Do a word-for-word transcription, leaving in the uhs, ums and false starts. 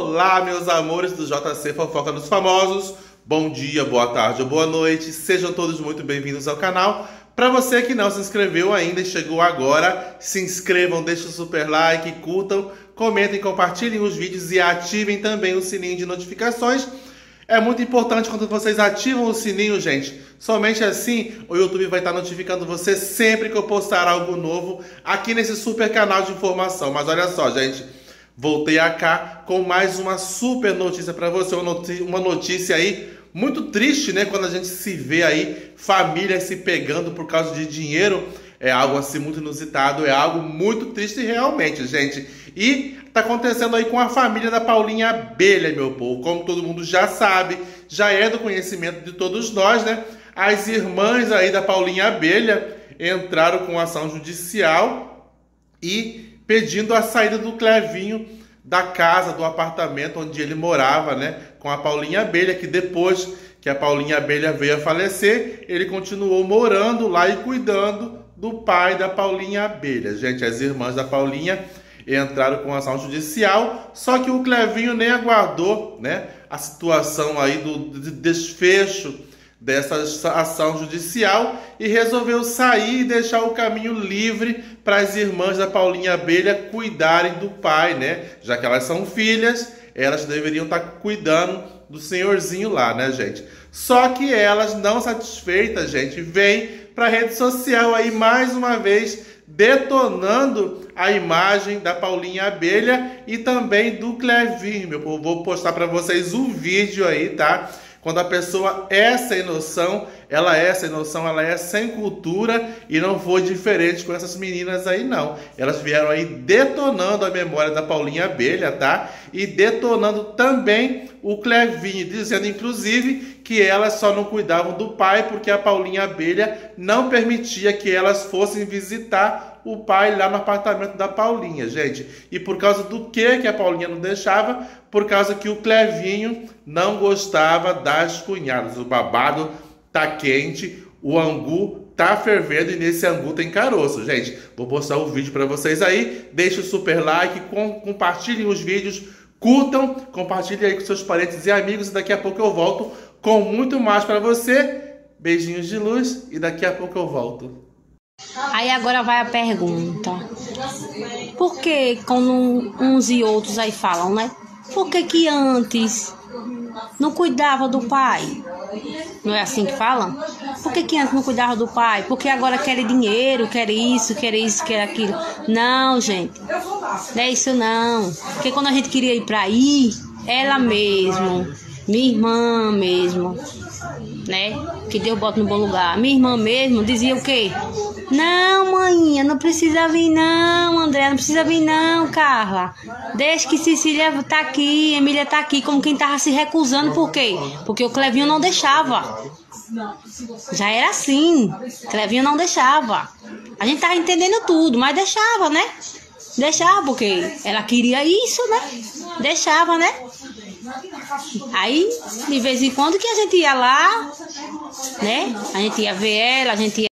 Olá, meus amores do J C Fofoca dos Famosos. Bom dia, boa tarde ou boa noite. Sejam todos muito bem-vindos ao canal. Para você que não se inscreveu ainda e chegou agora, se inscrevam, deixem o super like, curtam, comentem, compartilhem os vídeos e ativem também o sininho de notificações. É muito importante quando vocês ativam o sininho, gente. Somente assim o YouTube vai estar notificando você sempre que eu postar algo novo aqui nesse super canal de informação. Mas olha só, gente, voltei cá com mais uma super notícia para você. Uma notícia aí muito triste, né? Quando a gente se vê aí famílias se pegando por causa de dinheiro. É algo assim muito inusitado, é algo muito triste realmente, gente. E tá acontecendo aí com a família da Paulinha Abelha, meu povo. Como todo mundo já sabe, já é do conhecimento de todos nós, né? As irmãs aí da Paulinha Abelha entraram com ação judicial e pedindo a saída do Clevinho da casa, do apartamento onde ele morava, né? Com a Paulinha Abelha, que depois que a Paulinha Abelha veio a falecer, ele continuou morando lá e cuidando do pai da Paulinha Abelha. Gente, as irmãs da Paulinha entraram com ação judicial, só que o Clevinho nem aguardou, né, a situação aí do, do desfecho dessa ação judicial e resolveu sair e deixar o caminho livre para as irmãs da Paulinha Abelha cuidarem do pai, né? Já que elas são filhas, elas deveriam estar cuidando do senhorzinho lá, né, gente? Só que elas, não satisfeitas, gente, vêm para a rede social aí mais uma vez detonando a imagem da Paulinha Abelha e também do Clevinho. Meu povo, vou postar para vocês um vídeo aí, tá? Quando a pessoa é sem noção, ela é sem noção, ela é sem cultura, e não foi diferente com essas meninas aí não. Elas vieram aí detonando a memória da Paulinha Abelha, tá? E detonando também o Clevinho, dizendo inclusive que elas só não cuidavam do pai porque a Paulinha Abelha não permitia que elas fossem visitar o pai lá no apartamento da Paulinha, gente. E por causa do que que a Paulinha não deixava? Por causa que o Clevinho não gostava das cunhadas. O babado tá quente, o angu tá fervendo e nesse angu tem caroço, gente. Vou postar o vídeo para vocês aí. Deixe o super like, com, compartilhem os vídeos, curtam, compartilhem aí com seus parentes e amigos. E daqui a pouco eu volto com muito mais para você. Beijinhos de luz e daqui a pouco eu volto. Aí agora vai a pergunta: por que quando uns e outros aí falam, né? Por que que antes não cuidava do pai? Não é assim que falam? Por que que antes não cuidava do pai? Porque agora quer dinheiro, quer isso, quer isso, quer aquilo. Não, gente, não é isso não. Porque quando a gente queria ir pra aí, ela mesmo, minha irmã mesmo, né? Que Deus bota no bom lugar. Minha irmã mesmo dizia o quê? Não, maninha, não precisa vir não, André, não precisa vir não, Carla. Deixa que Cecília tá aqui, Emília tá aqui, como quem tava se recusando, por quê? Porque o Clevinho não deixava. Já era assim, Clevinho não deixava. A gente tava entendendo tudo, mas deixava, né? Deixava, porque ela queria isso, né? Deixava, né? Aí, de vez em quando que a gente ia lá, né? A gente ia ver ela, a gente ia